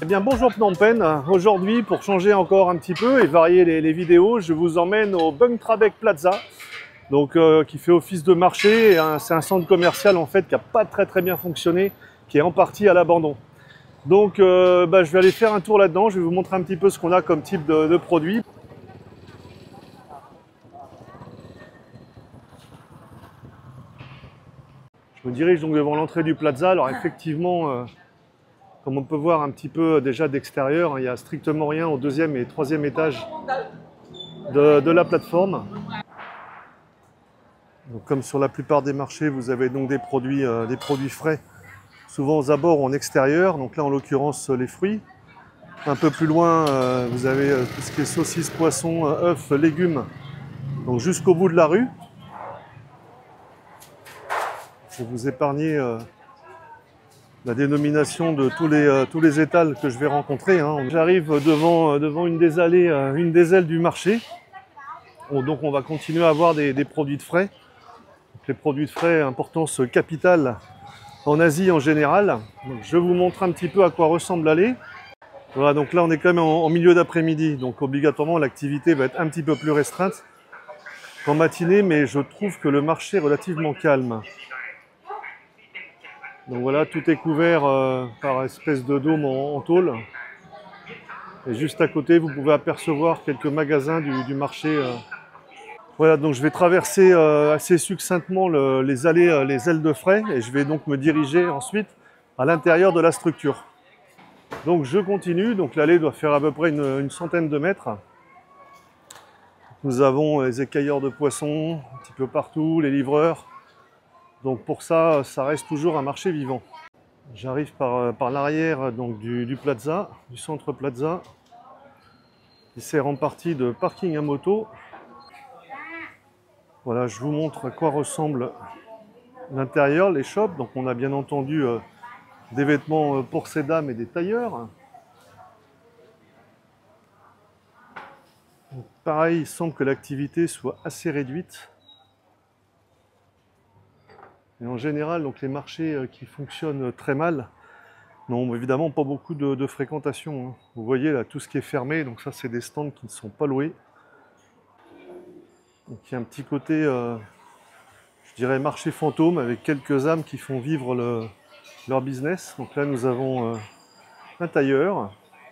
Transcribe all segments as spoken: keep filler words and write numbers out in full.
Eh bien bonjour Phnom Penh, aujourd'hui pour changer encore un petit peu et varier les, les vidéos, je vous emmène au Bung Trabek Plaza, donc, euh, qui fait office de marché. C'est un centre commercial en fait qui n'a pas très très bien fonctionné, qui est en partie à l'abandon. Donc euh, bah, je vais aller faire un tour là-dedans, je vais vous montrer un petit peu ce qu'on a comme type de, de produits. Je me dirige donc devant l'entrée du plaza. Alors effectivement, euh, comme on peut voir un petit peu déjà d'extérieur, il n'y a strictement rien au deuxième et troisième étage de, de la plateforme. Donc, comme sur la plupart des marchés, vous avez donc des produits, euh, des produits frais, souvent aux abords ou en extérieur. Donc là, en l'occurrence, les fruits. Un peu plus loin, euh, vous avez euh, tout ce qui est saucisses, poissons, euh, œufs, légumes. Donc jusqu'au bout de la rue. Je vais vous épargner euh, la dénomination de tous les, euh, tous les étals que je vais rencontrer, hein. J'arrive devant, euh, devant une des allées, euh, une des ailes du marché. Donc on va continuer à avoir des, des produits de frais. Donc, les produits de frais, importance capitale en Asie en général. Donc, je vous montre un petit peu à quoi ressemble l'allée. Voilà, donc là on est quand même en, en milieu d'après-midi, donc obligatoirement l'activité va être un petit peu plus restreinte qu'en matinée, mais je trouve que le marché est relativement calme. Donc voilà, tout est couvert euh, par espèce de dôme en, en tôle. Et juste à côté, vous pouvez apercevoir quelques magasins du, du marché. Euh. Voilà, donc je vais traverser euh, assez succinctement le, les allées, euh, les ailes de frais, et je vais donc me diriger ensuite à l'intérieur de la structure. Donc je continue, donc l'allée doit faire à peu près une, une centaine de mètres. Nous avons les écailleurs de poissons un petit peu partout, les livreurs. Donc pour ça, ça reste toujours un marché vivant. J'arrive par, par l'arrière donc du, du plaza, du centre plaza, qui sert en partie de parking à moto. Voilà, je vous montre à quoi ressemble l'intérieur, les shops. Donc on a bien entendu euh, des vêtements pour ces dames et des tailleurs. Donc, pareil, il semble que l'activité soit assez réduite. Et en général, donc les marchés qui fonctionnent très mal n'ont évidemment pas beaucoup de, de fréquentation, hein. Vous voyez là, tout ce qui est fermé, donc ça c'est des stands qui ne sont pas loués. Donc il y a un petit côté, euh, je dirais, marché fantôme avec quelques âmes qui font vivre le, leur business. Donc là nous avons euh, un tailleur.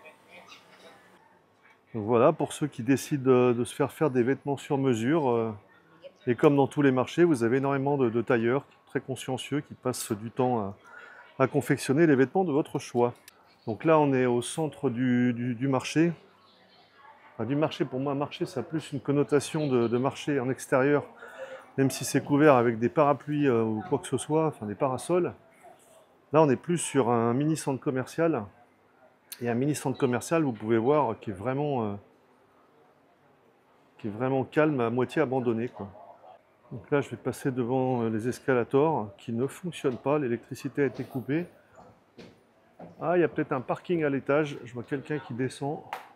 Donc voilà, pour ceux qui décident de, de se faire faire des vêtements sur mesure. Euh, et comme dans tous les marchés, vous avez énormément de, de tailleurs très consciencieux qui passent du temps à, à confectionner les vêtements de votre choix. Donc là on est au centre du, du, du marché. Enfin, du marché, pour moi, marché, ça a plus une connotation de, de marché en extérieur, même si c'est couvert avec des parapluies euh, ou quoi que ce soit, enfin des parasols. Là, on est plus sur un mini centre commercial. Et un mini centre commercial, vous pouvez voir, qui est vraiment, euh, qui est vraiment calme, à moitié abandonné, quoi. Donc là, je vais passer devant les escalators qui ne fonctionnent pas. L'électricité a été coupée. Ah, il y a peut-être un parking à l'étage. Je vois quelqu'un qui descend.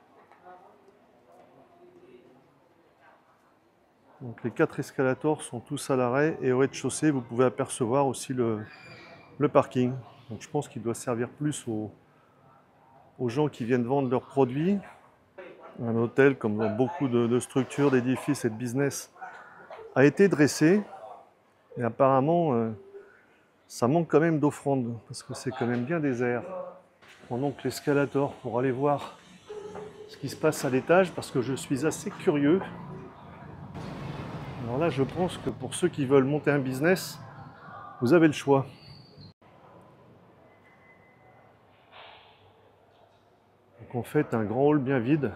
Donc les quatre escalators sont tous à l'arrêt et au rez-de-chaussée, vous pouvez apercevoir aussi le, le parking. Donc je pense qu'il doit servir plus aux, aux gens qui viennent vendre leurs produits. Un hôtel, comme dans beaucoup de, de structures, d'édifices et de business, a été dressé. Et apparemment, euh, ça manque quand même d'offrandes, parce que c'est quand même bien désert. Je prends donc l'escalator pour aller voir ce qui se passe à l'étage, parce que je suis assez curieux. Alors là, je pense que pour ceux qui veulent monter un business, vous avez le choix. Donc en fait, un grand hall bien vide.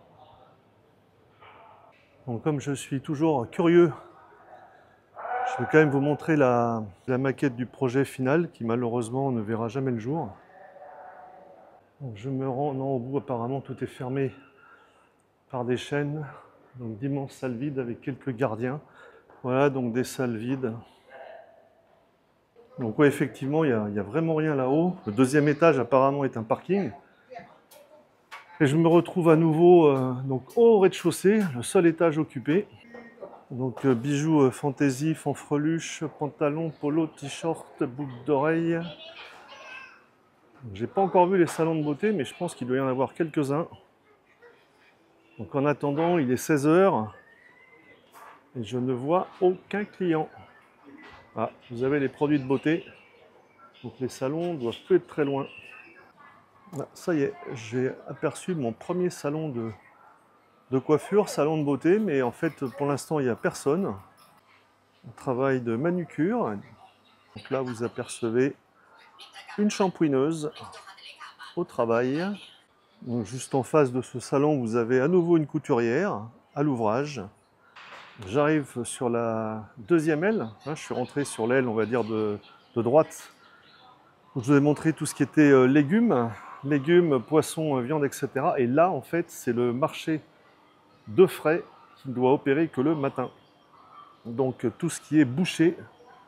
Donc comme je suis toujours curieux, je vais quand même vous montrer la, la maquette du projet final, qui malheureusement ne verra jamais le jour. Donc je me rends, non, au bout apparemment tout est fermé par des chaînes. Donc d'immenses salles vides avec quelques gardiens. Voilà, donc des salles vides. Donc ouais, effectivement, il n'y a, a vraiment rien là-haut. Le deuxième étage apparemment est un parking. Et je me retrouve à nouveau euh, donc, au rez-de-chaussée, le seul étage occupé. Donc euh, bijoux euh, fantaisie, fanfreluche, pantalon, polo, t-shirt, boucles d'oreilles. J'ai pas encore vu les salons de beauté, mais je pense qu'il doit y en avoir quelques-uns. Donc en attendant, il est seize heures et je ne vois aucun client. Ah, vous avez les produits de beauté. Donc les salons doivent plus être très loin. Ah, ça y est, j'ai aperçu mon premier salon de, de coiffure, salon de beauté, mais en fait pour l'instant il n'y a personne. Un travail de manucure. Donc là vous apercevez une shampouineuse au travail. Donc juste en face de ce salon vous avez à nouveau une couturière à l'ouvrage. J'arrive sur la deuxième aile, hein, je suis rentré sur l'aile on va dire de, de droite. Donc, je vous ai montré tout ce qui était euh, légumes, légumes, poissons, viande, et cetera. Et là en fait c'est le marché de frais qui ne doit opérer que le matin. Donc tout ce qui est boucher,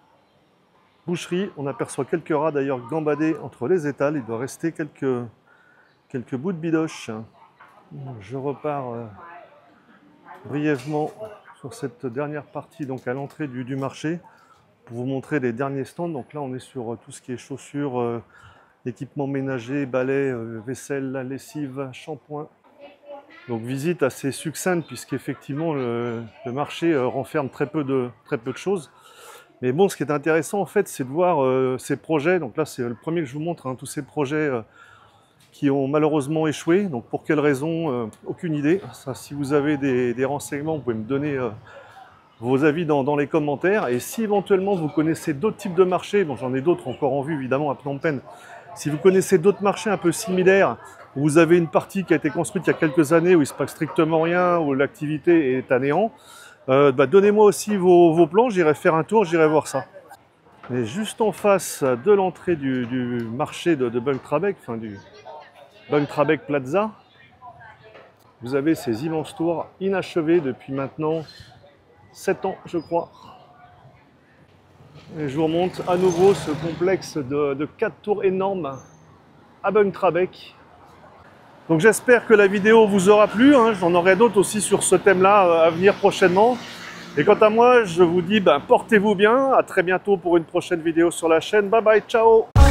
boucherie, on aperçoit quelques rats d'ailleurs gambadés entre les étals, il doit rester quelques, quelques bouts de bidoche. Je repars euh, brièvement sur cette dernière partie, donc à l'entrée du, du marché, pour vous montrer les derniers stands. Donc là on est sur euh, tout ce qui est chaussures, euh, équipements ménagers, balais, euh, vaisselle, lessive, shampoing. Donc visite assez succincte puisqu'effectivement le, le marché euh, renferme très peu, de, très peu de choses. Mais bon, ce qui est intéressant en fait, c'est de voir euh, ces projets. Donc là, c'est le premier que je vous montre, hein, tous ces projets euh, qui ont malheureusement échoué. Donc pour quelles raisons, euh, aucune idée. Ça, si vous avez des, des renseignements, vous pouvez me donner euh, vos avis dans, dans les commentaires. Et si éventuellement vous connaissez d'autres types de marchés, bon j'en ai d'autres encore en vue évidemment à Phnom Penh. Si vous connaissez d'autres marchés un peu similaires, où vous avez une partie qui a été construite il y a quelques années, où il ne se passe strictement rien, où l'activité est à néant, euh, bah donnez-moi aussi vos, vos plans, j'irai faire un tour, j'irai voir ça. Et juste en face de l'entrée du, du marché de, de Bang Trabek, enfin du Bang Trabek Plaza, vous avez ces immenses tours inachevées depuis maintenant sept ans, je crois. Et je vous remonte à nouveau ce complexe de, de quatre tours énormes à Bang Trabek. Donc j'espère que la vidéo vous aura plu, hein. J'en aurai d'autres aussi sur ce thème-là à venir prochainement. Et quant à moi, je vous dis ben, portez-vous bien, à très bientôt pour une prochaine vidéo sur la chaîne. Bye bye, ciao!